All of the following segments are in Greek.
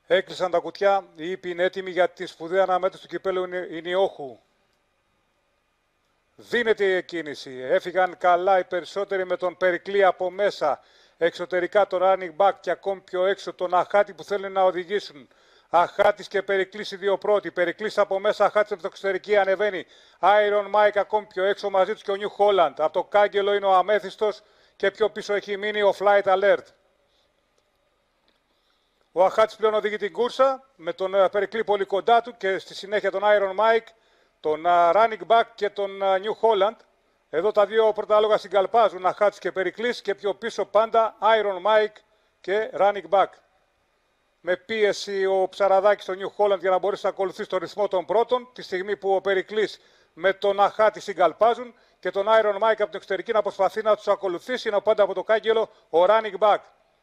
Έκλεισαν τα κουτιά, οι ήπιοι είναι έτοιμοι για τη σπουδαία αναμέτρηση του κυπέλλου Ινιόχου. Δίνεται η εκκίνηση. Έφυγαν καλά οι περισσότεροι με τον Περικλή από μέσα. Εξωτερικά τον running back και ακόμη πιο έξω τον Αχάτη που θέλουν να οδηγήσουν. Αχάτης και Περικλής οι δύο πρώτοι. Περικλής από μέσα, Αχάτης από το εξωτερική ανεβαίνει. Iron Mike ακόμη πιο έξω μαζί τους και ο New Holland. Από το κάγκελο είναι ο Αμέθιστος και πιο πίσω έχει μείνει ο Flight Alert. Ο Αχάτης πλέον οδηγεί την κούρσα με τον Περικλή πολύ κοντά του και στη συνέχεια τον Iron Mike, τον running back και τον New Holland. Εδώ τα δύο πρώτα άλογα συγκαλπάζουν, Αχάτης και Περικλής και πιο πίσω πάντα Iron Mike και running back. Με πίεση ο Ψαραδάκης στον New Holland για να μπορέσει να ακολουθήσει το ρυθμό των πρώτων, τη στιγμή που ο Περικλής με τον Αχάτη συγκαλπάζουν και τον Iron Mike από την εξωτερική να προσπαθεί να τους ακολουθήσει, ενώ πάντα από το κάγκελο ο running back.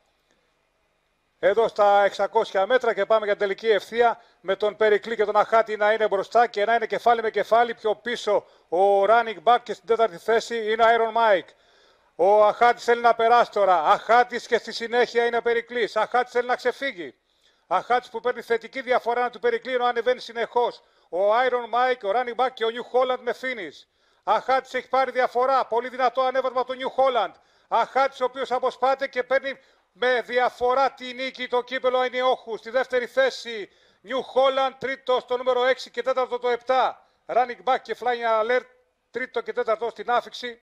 Εδώ στα 600 μέτρα και πάμε για την τελική ευθεία με τον Περικλή και τον Αχάτη να είναι μπροστά και να είναι κεφάλι με κεφάλι. Πιο πίσω ο running back και στην τέταρτη θέση είναι Iron Mike. Ο Αχάτης θέλει να περάσει τώρα. Αχάτης και στη συνέχεια είναι Περικλής. Αχάτης θέλει να ξεφύγει. Αχάτης που παίρνει θετική διαφορά του Περικλή ενώ ανεβαίνει συνεχώς. Ο Iron Mike, ο running back και ο New Holland με finish. Αχάτης έχει πάρει διαφορά. Πολύ δυνατό ανέβασμα από τον New Holland. Αχάτης ο οποίος αποσπάται και παίρνει με διαφορά τη νίκη το κύπελλο Ινιόχου. Στη δεύτερη θέση New Holland, τρίτο στο νούμερο 6 και τέταρτο το 7. Running back και Flying Alert, τρίτο και τέταρτο στην άφιξη.